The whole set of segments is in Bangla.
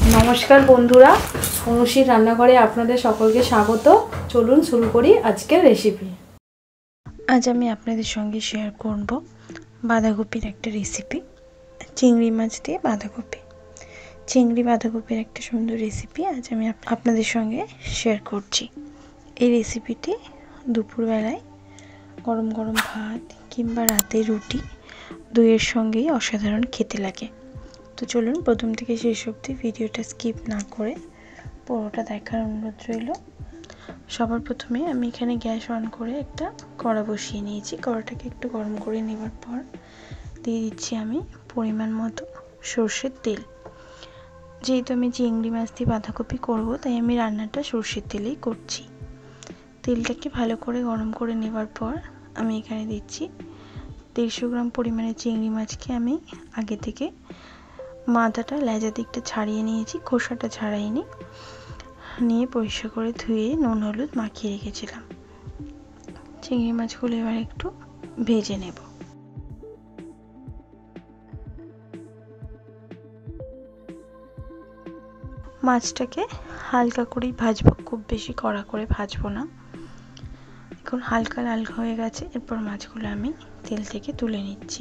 नमस्कार बंधुरा अनुश्री रान्नाघरे आपनादेर सकलके स्वागत। चलुन शुरू करी आजकेर रेसिपि। आज आमी आपनादेर संगे शेयर करब बाँधाकपिर एकटा रेसिपि, चिंगड़ी माछ दिये बाँधाकपि। चिंगड़ी बाँधाकपिर एकटा सुंदर रेसिपि आज आमी आपनादेर संगे शेयर करछि। এই রেসিপিটি দুপুরবেলায় গরম গরম ভাত কিংবা রাতে রুটি দুইয়ের সঙ্গেই অসাধারণ খেতে লাগে। তো চলুন প্রথম থেকে শেষ অবধি ভিডিওটা স্কিপ না করে পুরোটা দেখার অনুরোধ রইল। সবার প্রথমে আমি এখানে গ্যাস অন করে একটা কড়া বসিয়ে নিয়েছি। কড়াটাকে একটু গরম করে নেবার পর দিয়ে দিচ্ছি আমি পরিমাণ মতো সরষের তেল। যেহেতু আমি চিংড়ি মাছ দিয়ে বাঁধাকপি করব তাই আমি রান্নাটা সরষের তেলেই করছি। তেলটাকে ভালো করে গরম করে নেবার পর আমি এখানে দিচ্ছি 150 গ্রাম পরিমাণে চিংড়ি মাছকে আমি আগে থেকে মাথাটা লেজা দিকটা ছাড়িয়ে নিয়েছি, খোসাটা ছাড়াইনি, নিয়ে পরিষ্কার করে ধুয়ে নুন হলুদ মাখিয়ে রেখেছিলাম। চিংড়ি মাছগুলো এবার একটু ভেজে নেব। মাছটাকে হালকা করেই ভাজবো, খুব বেশি কড়া করে ভাজবো না। এখন হালকা লাল হয়ে গেছে, এরপর মাছগুলো আমি তেল থেকে তুলে নিচ্ছি।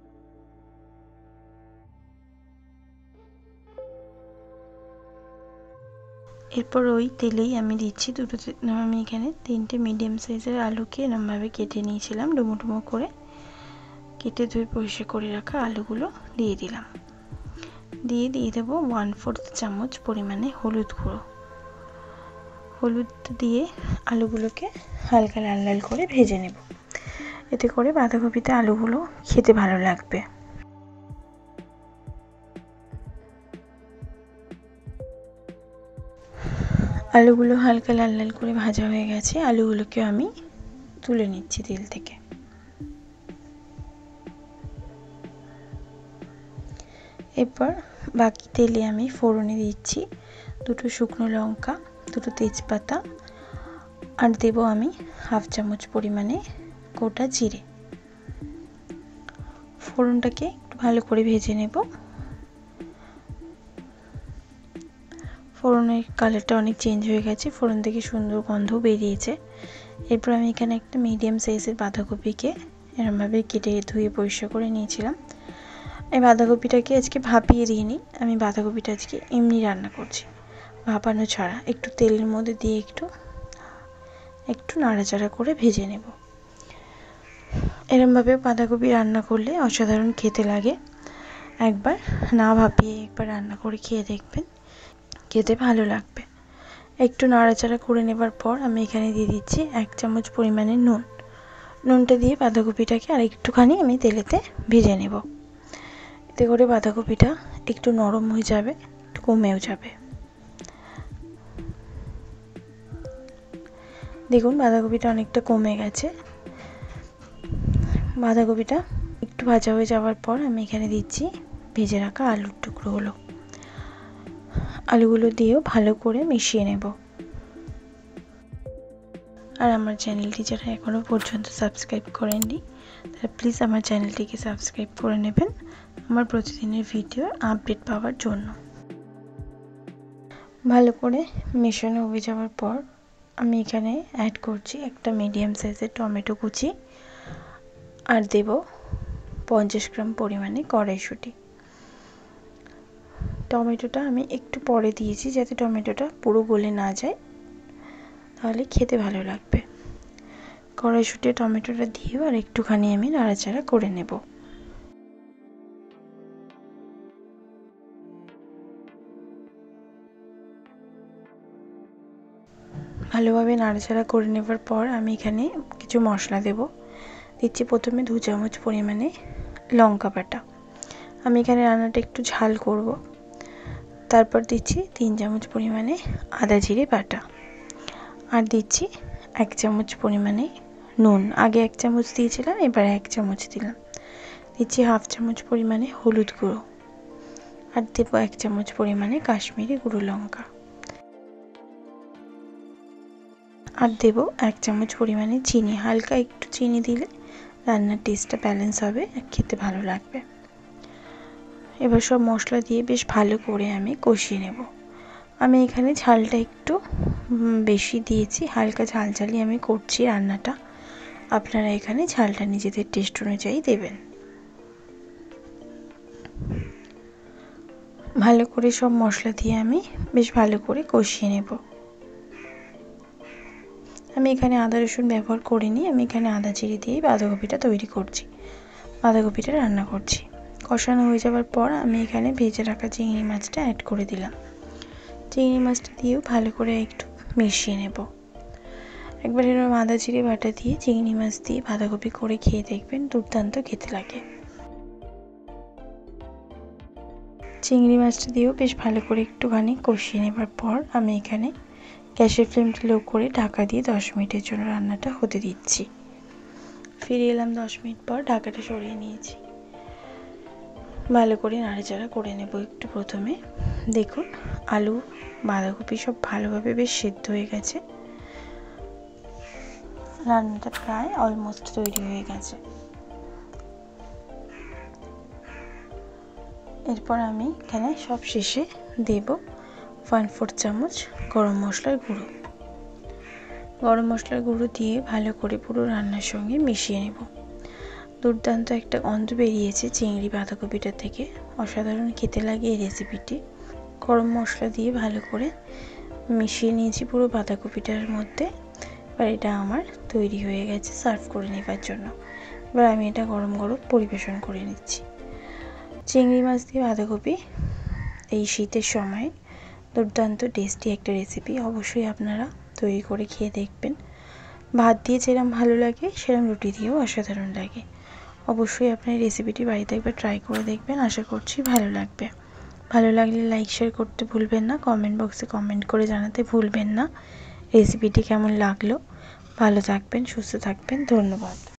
এরপর ওই তেলেই আমি দিচ্ছি আমি এখানে 3টে মিডিয়াম সাইজের আলুকে এরমভাবে কেটে নিয়েছিলাম, ডুমো ডুমো করে কেটে ধুয়ে পরিষ্কার করে রাখা আলুগুলো দিয়ে দিলাম। দিয়ে দেবো 1/4 চামচ পরিমাণে হলুদ গুঁড়ো। হলুদ দিয়ে আলুগুলোকে হালকা লাল লাল করে ভেজে নেব, এতে করে বাঁধাকপিতে আলুগুলো খেতে ভালো লাগবে। আলুগুলো হালকা লাল লাল করে ভাজা হয়ে গেছে, আলুগুলোকে আমি তুলে নিচ্ছি তেল থেকে। এরপর বাকি তেলে আমি ফোড়নে দিচ্ছি 2টো শুকনো লঙ্কা, 2টো তেজপাতা, আর দেব আমি 1/2 চামচ পরিমাণে গোটা জিরে। ফোড়নটাকে একটু ভালো করে ভেজে নেব। ফোড়নের কালারটা অনেক চেঞ্জ হয়ে গেছে, ফোড়ন থেকে সুন্দর গন্ধ বেরিয়েছে। এরপর আমি এখানে একটা মিডিয়াম সাইজের বাঁধাকপিকে এরমভাবে কেটে ধুয়ে পরিষ্কার করে নিয়েছিলাম। এই বাঁধাকপিটাকে আজকে ভাপিয়ে দিইনি, আমি বাঁধাকপিটা আজকে এমনি রান্না করছি, ভাপানো ছাড়া। একটু তেলের মধ্যে দিয়ে একটু নাড়াচাড়া করে ভেজে নেব। এরমভাবে বাঁধাকপি রান্না করলে অসাধারণ খেতে লাগে। একবার না ভাপিয়ে একবার রান্না করে খেয়ে দেখবেন, খেতে ভালো লাগবে। একটু নাড়াচাড়া করে নেবার পর আমি এখানে দিয়ে দিচ্ছি 1 চামচ পরিমাণে নুন। নুনটা দিয়ে বাঁধাকপিটাকে আর একটুখানি আমি তেলেতে ভেজে নেব, এতে করে বাঁধাকপিটা একটু নরম হয়ে যাবে, একটু কমেও যাবে। দেখুন বাঁধাকপিটা অনেকটা কমে গেছে। বাঁধাকপিটা একটু ভাজা হয়ে যাওয়ার পর আমি এখানে দিচ্ছি ভেজে রাখা আলুর টুকরোগুলো। আলুগুলো দিয়েও ভালো করে মিশিয়ে নেব। আর আমার চ্যানেলটি যারা এখনও পর্যন্ত সাবস্ক্রাইব করেননি তারা প্লিজ আমার চ্যানেলটিকে সাবস্ক্রাইব করে নেবেন আমার প্রতিদিনের ভিডিওর আপডেট পাওয়ার জন্য। ভালো করে মেশানো হয়ে যাওয়ার পর আমি এখানে অ্যাড করছি একটা মিডিয়াম সাইজের টমেটো কুচি, আর দেব 50 গ্রাম পরিমাণে কড়াইশুঁটি। টমেটোটা আমি একটু পরে দিয়েছি যাতে টমেটোটা পুরো গলে না যায়, তাহলে খেতে ভালো লাগবে। কড়াইশুঁটি টমেটোটা দিয়ে আর একটুখানি আমি নাড়াচাড়া করে নেব। ভালোভাবে নাড়াচাড়া করে নেবার পর আমি এখানে কিছু মশলা দেব। দিচ্ছি প্রথমে 2 চামচ পরিমাণে লঙ্কা বাটা, আমি এখানে রান্নাটা একটু ঝাল করব। তারপর দিচ্ছি 3 চামচ পরিমাণে আদা জিরে বাটা, আর দিচ্ছি 1 চামচ পরিমাণে নুন। আগে 1 চামচ দিয়েছিলাম, এবার 1 চামচ দিলাম। দিচ্ছি 1/2 চামচ পরিমাণে হলুদ গুঁড়ো, আর দেব 1 চামচ পরিমাণে কাশ্মীরি গুঁড়ো লঙ্কা, আর দেব 1 চামচ পরিমাণে চিনি। হালকা একটু চিনি দিলে রান্নার টেস্টটা ব্যালেন্স হবে, খেতে ভালো লাগবে। এবার সব মশলা দিয়ে বেশ ভালো করে আমি কষিয়ে নেব। আমি এখানে ঝালটা একটু বেশি দিয়েছি, হালকা ঝাল ঝালই আমি করছি রান্নাটা। আপনারা এখানে ঝালটা নিজেদের টেস্ট অনুযায়ী দেবেন। ভালো করে সব মশলা দিয়ে আমি বেশ ভালো করে কষিয়ে নেব। আমি এখানে আদা রসুন ব্যবহার করিনি, আমি এখানে আদা জিরে দিয়েই বাঁধাকপিটা তৈরি করছি, বাঁধাকপিটা রান্না করছি। কষানো হয়ে যাওয়ার পর আমি এখানে ভেজে রাখা চিংড়ি মাছটা অ্যাড করে দিলাম। চিংড়ি মাছটা দিয়েও ভালো করে একটু মিশিয়ে নেব। একবার এরকম আদা জিরে বাটা দিয়ে চিংড়ি মাছ দিয়ে বাঁধাকপি করে খেয়ে দেখবেন, দুর্দান্ত খেতে লাগে। চিংড়ি মাছটা দিয়েও বেশ ভালো করে একটুখানি কষিয়ে নেবার পর আমি এখানে গ্যাসের ফ্লেমটা লো করে ঢাকা দিয়ে 10 মিনিটের জন্য রান্নাটা হতে দিচ্ছি। ফিরে এলাম 10 মিনিট পর, ঢাকাটা সরিয়ে নিয়েছি। ভালো করে নাড়াচাড়া করে নেব একটু। প্রথমে দেখুন আলু বাঁধাকপি সব ভালোভাবে বেশ সেদ্ধ হয়ে গেছে, রান্নাটা প্রায় অলমোস্ট তৈরি হয়ে গেছে। এরপর আমি এখানে সব শেষে দেব 1/4 চামচ গরম মশলার গুঁড়ো। গরম মশলার গুঁড়ো দিয়ে ভালো করে পুরো রান্নার সঙ্গে মিশিয়ে নেব। দুর্দান্ত একটা গন্ধ বেরিয়েছে চিংড়ি বাঁধাকপিটা থেকে, অসাধারণ খেতে লাগে এই রেসিপিটি। গরম মশলা দিয়ে ভালো করে মিশিয়ে নিয়েছি পুরো বাঁধাকপিটার মধ্যে। এবার এটা আমার তৈরি হয়ে গেছে সার্ভ করে নেবার জন্য। এবার আমি এটা গরম গরম পরিবেশন করে নিচ্ছি। চিংড়ি মাছ দিয়ে বাঁধাকপি এই শীতের সময় দুর্দান্ত টেস্টি একটা রেসিপি, অবশ্যই আপনারা তৈরি করে খেয়ে দেখবেন। ভাত দিয়ে যেরকম ভালো লাগে সেরকম রুটি দিয়েও অসাধারণ লাগে। অবশ্যই আপনার রেসিপিটি বাড়িতে একবার ট্রাই করে দেখবেন, আশা করছি ভালো লাগবে। ভালো লাগলে লাইক শেয়ার করতে ভুলবেন না, কমেন্ট বক্সে কমেন্ট করে জানাতে ভুলবেন না রেসিপিটি কেমন লাগলো। ভালো থাকবেন, সুস্থ থাকবেন, ধন্যবাদ।